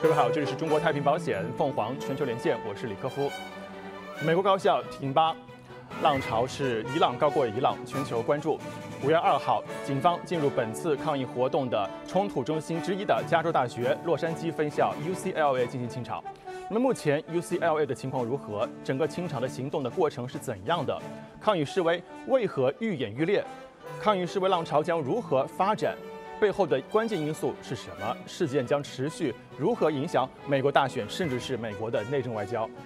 各位好，这里是中国太平保险凤凰全球连线，我是李克夫。美国高校挺巴浪潮是一浪高过一浪，全球关注。5月2号，警方进入本次抗议活动的冲突中心之一的加州大学洛杉矶分校 UCLA 进行清场。那么目前 UCLA 的情况如何？整个清场的行动的过程是怎样的？抗议示威为何愈演愈烈？抗议示威浪潮将如何发展？背后的关键因素是什么？事件将持续如何影响美国大选，甚至是美国的内政外交？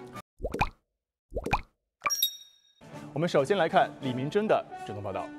我们首先来看李明珍的整个报道。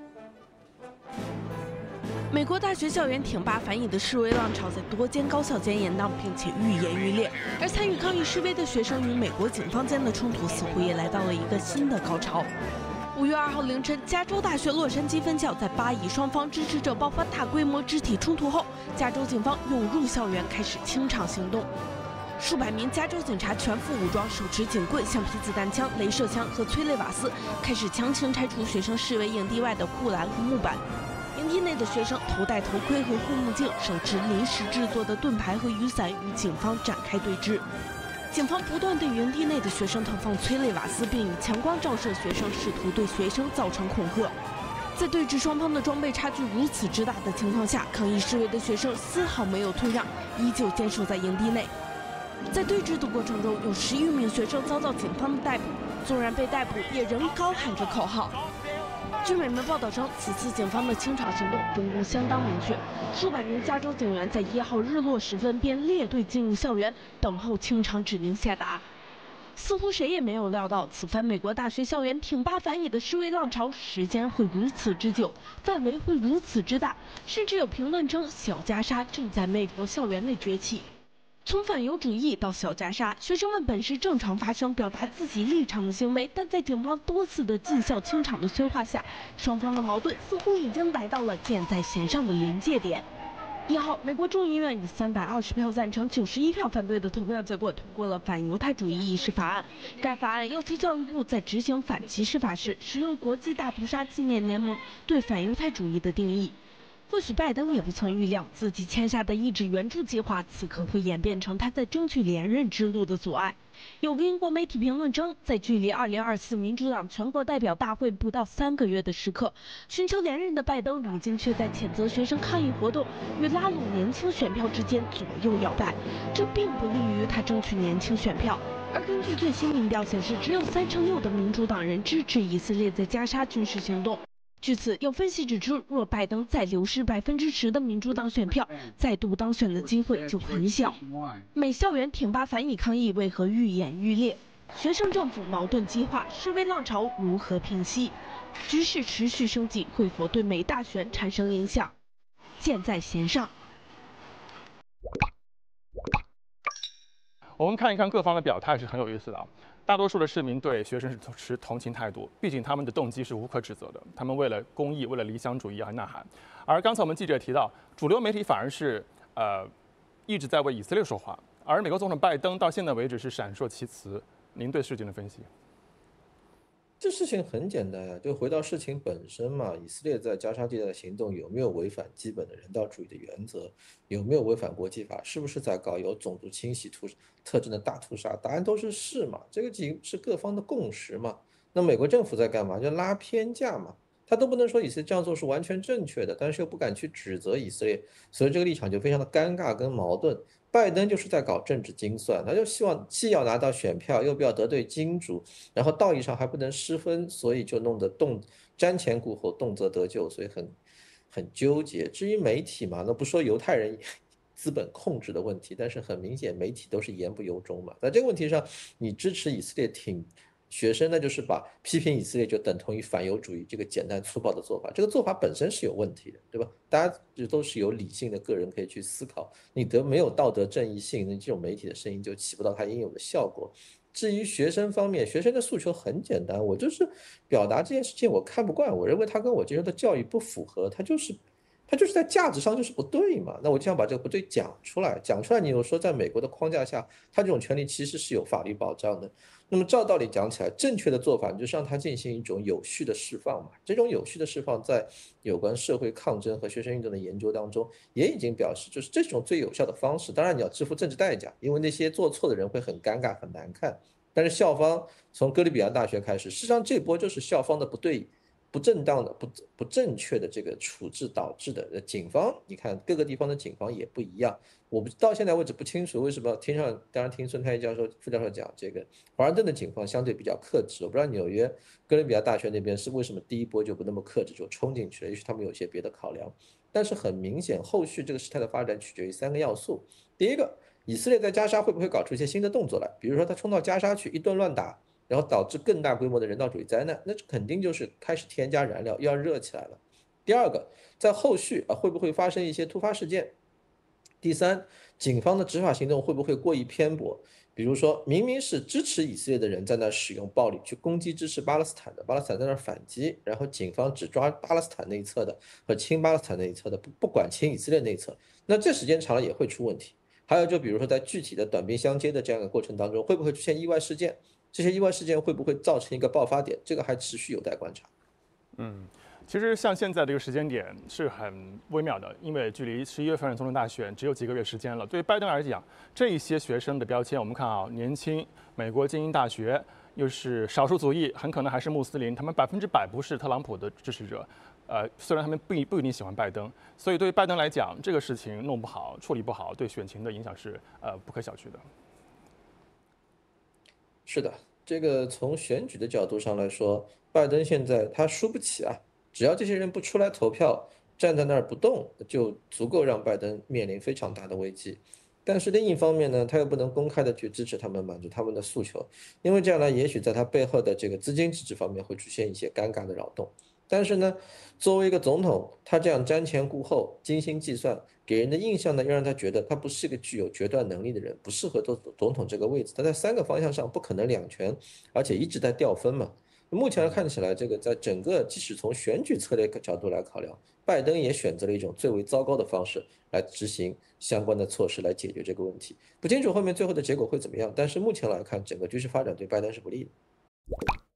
美国大学校园挺巴反以的示威浪潮在多间高校间延宕，并且愈演愈烈。而参与抗议示威的学生与美国警方间的冲突似乎也来到了一个新的高潮。5月2号凌晨，加州大学洛杉矶分校在巴以双方支持者爆发大规模肢体冲突后，加州警方涌入校园开始清场行动。数百名加州警察全副武装，手持警棍、橡皮子弹枪、镭射枪和催泪瓦斯，开始强行拆除学生示威营地外的护栏和木板。营地内的学生头戴头盔和护目镜，手持临时制作的盾牌和雨伞，与警方展开对峙。警方不断对营地内的学生投放催泪瓦斯，并以强光照射学生，试图对学生造成恐吓。在对峙双方的装备差距如此之大的情况下，抗议示威的学生丝毫没有退让，依旧坚守在营地内。在对峙的过程中，有10余名学生遭到警方的逮捕，纵然被逮捕，也仍高喊着口号。据美媒报道称，此次警方的清场行动分工相当明确，数百名加州警员在1号日落时分便列队进入校园，等候清场指令下达。似乎谁也没有料到，此番美国大学校园挺巴反以的示威浪潮时间会如此之久，范围会如此之大，甚至有评论称小加沙正在美国校园内崛起。从反犹主义到小加沙，学生们本是正常发声、表达自己立场的行为，但在警方多次的进校清场的催化下，双方的矛盾似乎已经来到了箭在弦上的临界点。1号，美国众议院以320票赞成、91票反对的投票结果通过了反犹太主义意识法案。该法案要求教育部在执行反歧视法时，使用国际大屠杀纪念联盟对反犹太主义的定义。或许拜登也不曾预料，自己签下的抑制援助计划，此刻会演变成他在争取连任之路的阻碍。有个英国媒体评论称，在距离2024民主党全国代表大会不到3个月的时刻，寻求连任的拜登如今却在谴责学生抗议活动与拉拢年轻选票之间左右摇摆，这并不利于他争取年轻选票。而根据最新民调显示，只有36%的民主党人支持以色列在加沙军事行动。据此，有分析指出，若拜登再流失10%的民主党选票，再度当选的机会就很小。美校园挺巴反以抗议为何愈演愈烈？学生政府矛盾激化，示威浪潮如何平息？局势持续升级，会否对美大选产生影响？箭在弦上。 我们看一看各方的表态是很有意思的啊。大多数的市民对学生是持同情态度，毕竟他们的动机是无可指责的，他们为了公益、为了理想主义而呐喊。而刚才我们记者提到，主流媒体反而是一直在为以色列说话，而美国总统拜登到现在为止是闪烁其词。您对事情的分析？ 这事情很简单呀，就回到事情本身嘛。以色列在加沙地带的行动有没有违反基本的人道主义的原则？有没有违反国际法？是不是在搞有种族清洗特征的大屠杀？答案都是是嘛，这个是各方的共识嘛。那美国政府在干嘛？就拉偏架嘛。他都不能说以色列这样做是完全正确的，但是又不敢去指责以色列，所以这个立场就非常的尴尬跟矛盾。拜登就是在搞政治精算，他就希望既要拿到选票，又不要得罪金主，然后道义上还不能失分，所以就弄得瞻前顾后，动辄得咎，所以很纠结。至于媒体嘛，那不说犹太人资本控制的问题，但是很明显媒体都是言不由衷嘛。在这个问题上，你支持以色列挺学生，那就是把批评以色列就等同于反犹主义这个简单粗暴的做法，这个做法本身是有问题的，对吧？大家都是有理性的个人可以去思考，你没有道德正义性，那这种媒体的声音就起不到它应有的效果。至于学生方面，学生的诉求很简单，我就是表达这件事情我看不惯，我认为他跟我接受的教育不符合，他就是它就是在价值上就是不对嘛。那我就想把这个不对讲出来，讲出来，你又说在美国的框架下，他这种权利其实是有法律保障的。那么照道理讲起来，正确的做法就是让它进行一种有序的释放嘛。这种有序的释放，在有关社会抗争和学生运动的研究当中，也已经表示，就是这种最有效的方式。当然，你要支付政治代价，因为那些做错的人会很尴尬、很难看。但是校方从哥伦比亚大学开始，实际上这波就是校方的不对、不正当的、不正确的这个处置导致的。警方，你看各个地方的警方也不一样。我到现在为止不清楚为什么当然听孙太一教授、副教授讲，这个华盛顿的警方相对比较克制。我不知道纽约哥伦比亚大学那边是为什么第一波就不那么克制，就冲进去了，也许他们有些别的考量。但是很明显，后续这个事态的发展取决于3个要素。第一个，以色列在加沙会不会搞出一些新的动作来？比如说他冲到加沙去一顿乱打，然后导致更大规模的人道主义灾难，那这肯定就是开始添加燃料，又要热起来了。第二个，在后续会不会发生一些突发事件？第三，警方的执法行动会不会过于偏颇？比如说，明明是支持以色列的人在那使用暴力去攻击支持巴勒斯坦的，巴勒斯坦在那反击，然后警方只抓巴勒斯坦那一侧的和亲巴勒斯坦那一侧的，不管亲以色列那一侧，那这时间长了也会出问题。还有就比如说在具体的短兵相接的这样一个过程当中，会不会出现意外事件？这些意外事件会不会造成一个爆发点？这个还持续有待观察。 其实像现在这个时间点是很微妙的，因为距离11月份的总统大选只有几个月时间了。对于拜登来讲，这一些学生的标签，我们看啊，年轻，美国精英大学，又是少数族裔，很可能还是穆斯林，他们100%不是特朗普的支持者。虽然他们不一定喜欢拜登，所以对于拜登来讲，这个事情弄不好、处理不好，对选情的影响是不可小觑的。 是的，这个从选举的角度上来说，拜登现在他输不起啊，只要这些人不出来投票，站在那儿不动，就足够让拜登面临非常大的危机。但是另一方面呢，他又不能公开的去支持他们，满足他们的诉求，因为这样呢，也许在他背后的这个资金支持方面会出现一些尴尬的扰动。但是呢，作为一个总统，他这样瞻前顾后、精心计算，给人的印象呢，又让他觉得他不是一个具有决断能力的人，不适合做总统这个位置。他在3个方向上不可能两全，而且一直在掉分嘛。目前看起来，这个在整个即使从选举策略角度来考量，拜登也选择了一种最为糟糕的方式来执行相关的措施来解决这个问题。不清楚后面最后的结果会怎么样，但是目前来看，整个局势发展对拜登是不利的。